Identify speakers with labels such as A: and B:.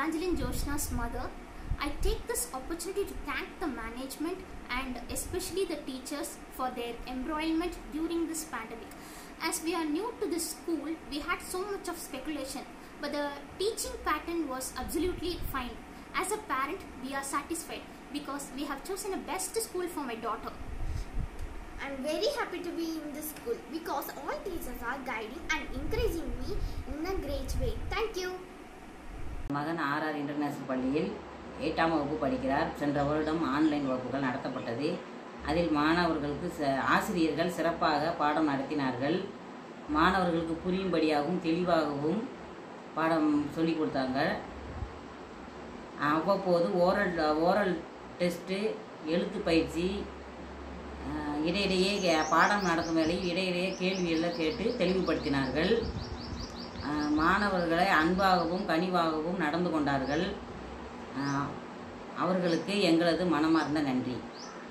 A: Evangeline Joshna's mother, I take this opportunity to thank the management and especially the teachers for their embroilment during this pandemic. As we are new to this school, we had so much of speculation, but the teaching pattern was absolutely fine. As a parent, we are satisfied because we have chosen a best school for my daughter.
B: I am very happy to be in this school because all teachers are guiding and encouraging me in a great way. Thank you.
C: மகன் R R international பள்ளியில் 8ஆம் வகுப்பு படிக்கிறார். சென்ற வருடம் online வகுப்புகள் நடத்தப்பட்டது. அதில் மாணவர்களுக்கு ஆசிரியர்கள் சிறப்பாக பாடம் நடத்தினார்கள். மாணவர்களுக்கு புரியும்படியாகவும் தெளிவாகவும் பாடம் சொல்லிக் கொடுத்தாங்க. அவ்வப்போது ஓரல் டெஸ்ட்டு, எழுத்து பயிற்சி, இடையிடையே பாடம் நடக்கும் வேளையில் இடையிடையே கேள்வியெல்லாம் கேட்டு தெளிவுபடுத்தினார்கள். மாணவர்களை அன்பாகவும் கனிவாகவும் நடந்து கொண்டார்கள். அவர்களுக்கு எங்களது மனமார்ந்த நன்றி.